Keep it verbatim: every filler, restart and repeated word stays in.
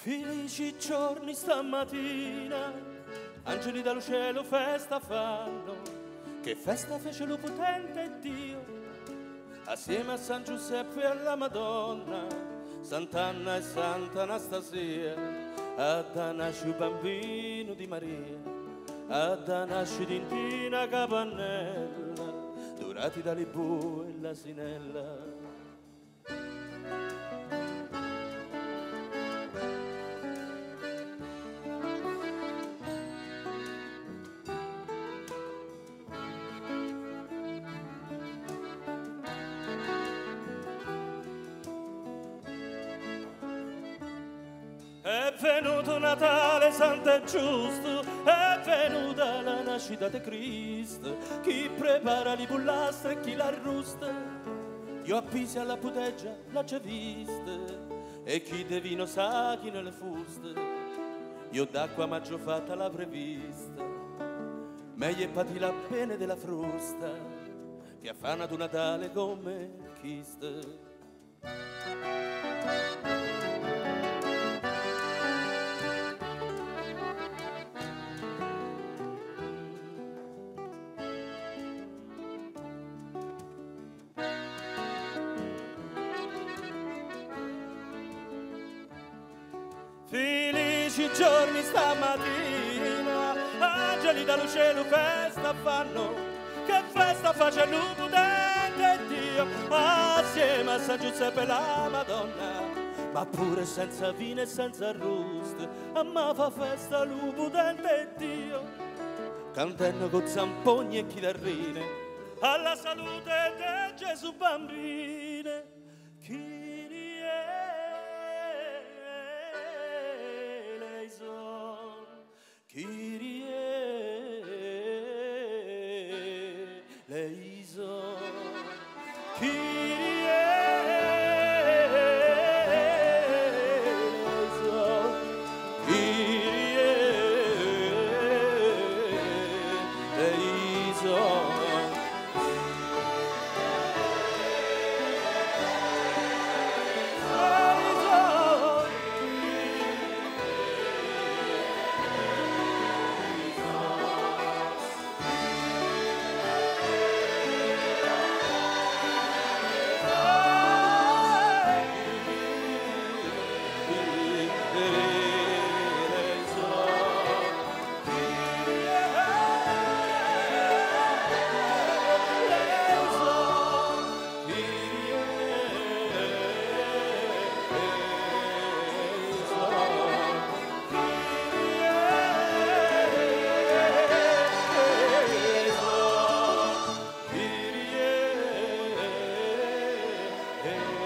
Felici giorni stamattina, angeli dal cielo festa fanno, che festa fece lo potente Dio, assieme a San Giuseppe e alla Madonna, Sant'Anna e Santa Anastasia, a da nasce il bambino di Maria, a da nasce d'intina capannella, durati dalle bue e l'asinella. È venuto Natale santo e giusto, è venuta la nascita di Cristo, chi prepara li bullastre e chi la arrusta, io appisi alla puteggia l'ha già vista, e chi de vino sa chi nelle fuste, io d'acqua maggio fatta la prevista, meglio è pati la pene della frusta, che affana tu Natale come chiste. Felici giorni stamattina, angeli dal cielo festa fanno, che festa face il potente Dio, assieme a San Giuseppe e la Madonna, ma pure senza vino e senza arrosto, a ma fa festa il potente Dio, cantando con zampogni e chitarrine, alla salute di Gesù bambine, Kyrie eleison, Kyrie eleison, Kyrie eleison, Kyrie eleison. Hey.